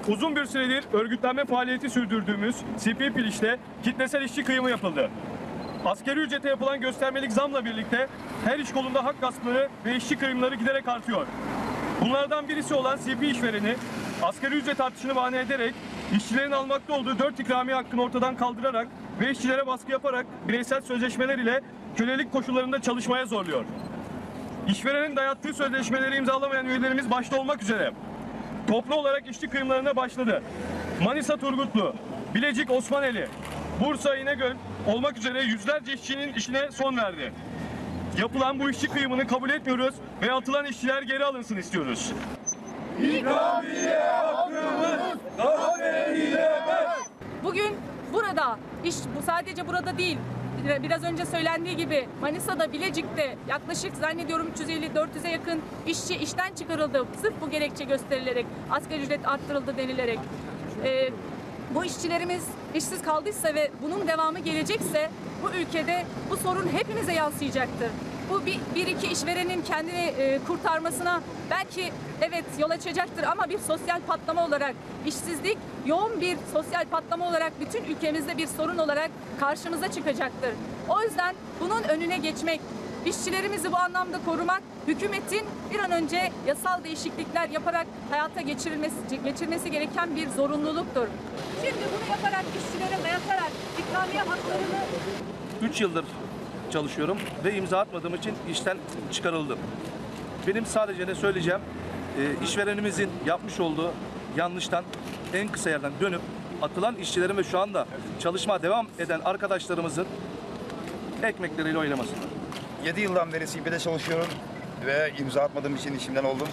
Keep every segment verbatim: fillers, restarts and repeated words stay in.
Uzun bir süredir örgütlenme faaliyeti sürdürdüğümüz C P Piliş'te kitlesel işçi kıyımı yapıldı. Asgari ücrete yapılan göstermelik zamla birlikte her iş kolunda hak gaspları ve işçi kıyımları giderek artıyor. Bunlardan birisi olan C P işvereni asgari ücret artışını bahane ederek işçilerin almakta olduğu dört ikramiye hakkını ortadan kaldırarak ve işçilere baskı yaparak bireysel sözleşmeler ile kölelik koşullarında çalışmaya zorluyor. İşverenin dayattığı sözleşmeleri imzalamayan üyelerimiz başta olmak üzere toplu olarak işçi kıyımlarına başladı. Manisa Turgutlu, Bilecik Osmaneli, Bursa İnegöl olmak üzere yüzlerce işçinin işine son verdi. Yapılan bu işçi kıyımını kabul etmiyoruz ve atılan işçiler geri alınsın istiyoruz. İkramiye hakkımız gasp edilemez. Bugün burada, iş bu sadece burada değil, biraz önce söylendiği gibi Manisa'da, Bilecik'te yaklaşık zannediyorum üç yüz elli dört yüze yakın işçi işten çıkarıldı. Sırf bu gerekçe gösterilerek, asgari ücret arttırıldı denilerek. Ee, bu işçilerimiz işsiz kaldıysa ve bunun devamı gelecekse bu ülkede bu sorun hepimize yansıyacaktır. Bu bir, bir iki işverenin kendini e, kurtarmasına belki evet yol açacaktır ama bir sosyal patlama olarak işsizlik yoğun bir sosyal patlama olarak bütün ülkemizde bir sorun olarak karşımıza çıkacaktır. O yüzden bunun önüne geçmek, işçilerimizi bu anlamda korumak, hükümetin bir an önce yasal değişiklikler yaparak hayata geçirilmesi, geçirmesi gereken bir zorunluluktur. Şimdi bunu yaparak işçilere dayatarak ikramiye haklarını... üç yıldır çalışıyorum ve imza atmadığım için işten çıkarıldım. Benim sadece ne söyleyeceğim, e, işverenimizin yapmış olduğu yanlıştan en kısa yerden dönüp atılan işçilerin ve şu anda çalışmaya devam eden arkadaşlarımızın ekmekleriyle oynamasınlar. yedi yıldan beri C P'de çalışıyorum ve imza atmadığım için işimden oldum.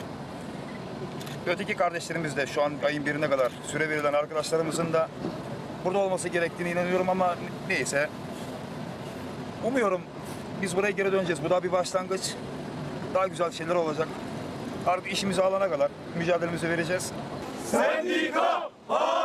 Öteki kardeşlerimiz de şu an ayın birine kadar süre verilen arkadaşlarımızın da burada olması gerektiğine inanıyorum ama neyse. Umuyorum biz buraya geri döneceğiz. Bu da bir başlangıç. Daha güzel şeyler olacak. Artık işimizi alana kadar mücadelemizi vereceğiz. Sendika